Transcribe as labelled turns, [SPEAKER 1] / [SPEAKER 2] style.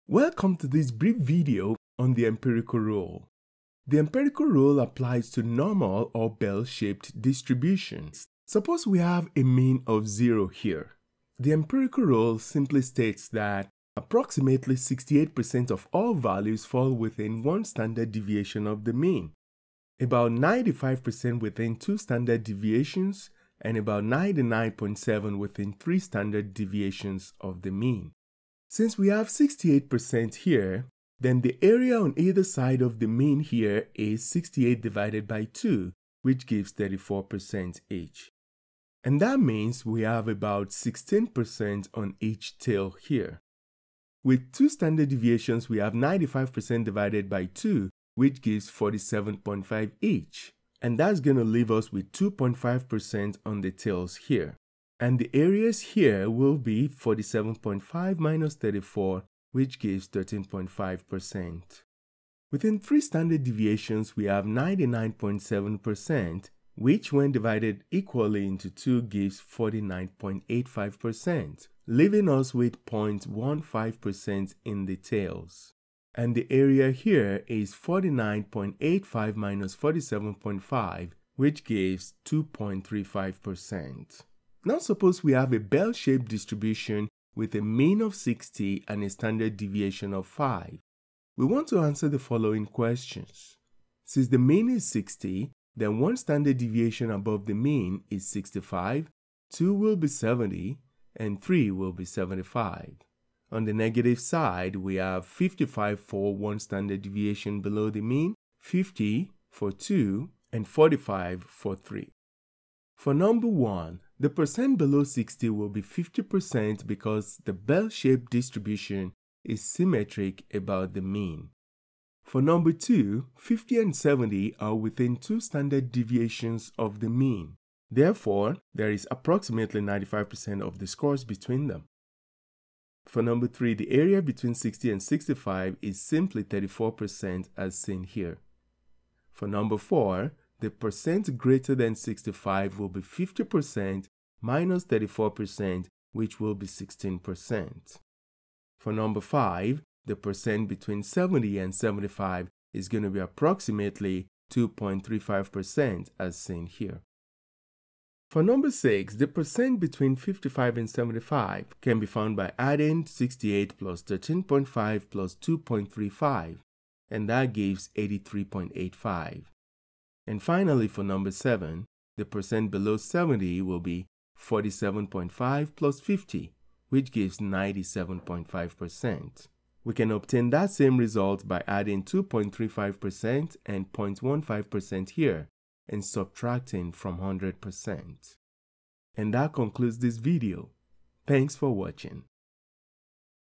[SPEAKER 1] Welcome to this brief video on the empirical rule. The empirical rule applies to normal or bell-shaped distributions. Suppose we have a mean of 0 here. The empirical rule simply states that approximately 68% of all values fall within one standard deviation of the mean, about 95% within 2 standard deviations, and about 99.7% within 3 standard deviations of the mean. Since we have 68% here, then the area on either side of the mean here is 68 divided by 2, which gives 34% each. And that means we have about 16% on each tail here. With 2 standard deviations, we have 95% divided by 2, which gives 47.5 each. And that's going to leave us with 2.5% on the tails here. And the areas here will be 47.5 minus 34, which gives 13.5%. Within 3 standard deviations, we have 99.7%, which when divided equally into 2 gives 49.85%, leaving us with 0.15% in the tails. And the area here is 49.85 minus 47.5, which gives 2.35%. Now suppose we have a bell-shaped distribution with a mean of 60 and a standard deviation of 5. We want to answer the following questions. Since the mean is 60, then one standard deviation above the mean is 65, 2 will be 70, and 3 will be 75. On the negative side, we have 55 for one standard deviation below the mean, 50 for 2, and 45 for 3. For number 1, the percent below 60 will be 50% because the bell-shaped distribution is symmetric about the mean. For number 2, 50 and 70 are within 2 standard deviations of the mean. Therefore, there is approximately 95% of the scores between them. For number 3, the area between 60 and 65 is simply 34% as seen here. For number 4, the percent greater than 65 will be 50% minus 34%, which will be 16%. For number 5, the percent between 70 and 75 is going to be approximately 2.35% as seen here. For number 6, the percent between 55 and 75 can be found by adding 68 plus 13.5 plus 2.35, and that gives 83.85. And finally, for number 7, the percent below 70 will be 47.5 plus 50, which gives 97.5%. We can obtain that same result by adding 2.35% and 0.15% here and subtracting from 100%. And that concludes this video. Thanks for watching.